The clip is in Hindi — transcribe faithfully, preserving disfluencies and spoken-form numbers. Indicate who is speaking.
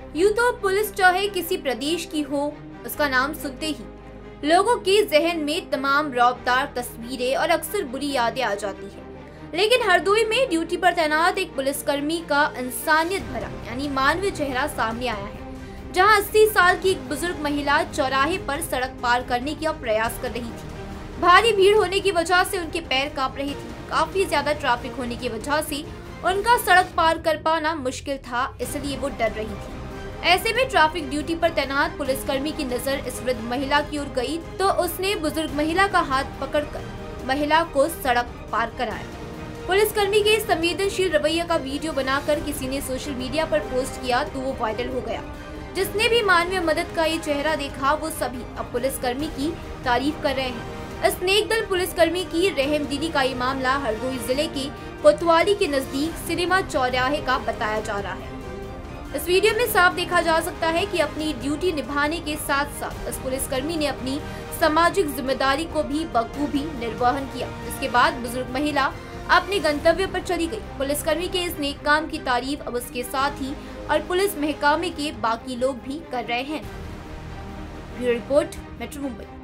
Speaker 1: यूं तो पुलिस चाहे किसी प्रदेश की हो, उसका नाम सुनते ही लोगों के जहन में तमाम रौबदार तस्वीरें और अक्सर बुरी यादें आ जाती हैं। लेकिन हरदोई में ड्यूटी पर तैनात एक पुलिसकर्मी का इंसानियत भरा यानी मानवीय चेहरा सामने आया है, जहां अस्सी साल की एक बुजुर्ग महिला चौराहे पर सड़क पार करने का प्रयास कर रही थी। भारी भीड़ होने की वजह से उनके पैर कांप रहे थे। काफी ज्यादा ट्रैफिक होने की वजह से उनका सड़क पार कर पाना मुश्किल था, इसलिए वो डर रही थी। ऐसे में ट्रैफिक ड्यूटी पर तैनात पुलिसकर्मी की नजर इस वृद्ध महिला की ओर गई तो उसने बुजुर्ग महिला का हाथ पकड़कर महिला को सड़क पार कराया। पुलिसकर्मी के संवेदनशील रवैये का वीडियो बनाकर किसी ने सोशल मीडिया पर पोस्ट किया तो वो वायरल हो गया। जिसने भी मानवीय मदद का ये चेहरा देखा वो सभी अब पुलिसकर्मी की तारीफ कर रहे हैं। इस नेकदल पुलिसकर्मी की रहमदिली का ये मामला हरदोई जिले के कोतवाली के नजदीक सिनेमा चौराहे का बताया जा रहा है। इस वीडियो में साफ देखा जा सकता है कि अपनी ड्यूटी निभाने के साथ साथ इस पुलिसकर्मी ने अपनी सामाजिक जिम्मेदारी को भी बखूबी निर्वहन किया। इसके बाद बुजुर्ग महिला अपने गंतव्य पर चली गई। पुलिसकर्मी के इस नेक काम की तारीफ अब उसके साथ ही और पुलिस महकमे के बाकी लोग भी कर रहे हैं। Bureau report, metro Mumbai.